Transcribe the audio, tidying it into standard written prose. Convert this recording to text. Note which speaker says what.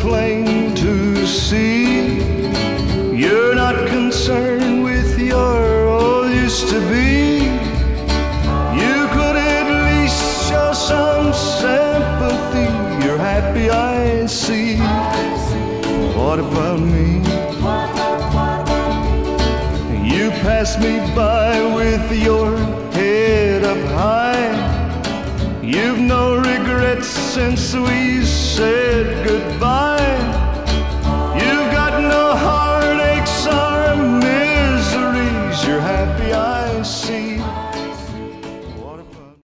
Speaker 1: plain to see. You're not concerned with your all used to be. You could at least show some sympathy. You're happy, I see. What about me? You pass me by with your head up high. You've no regrets since we said goodbye.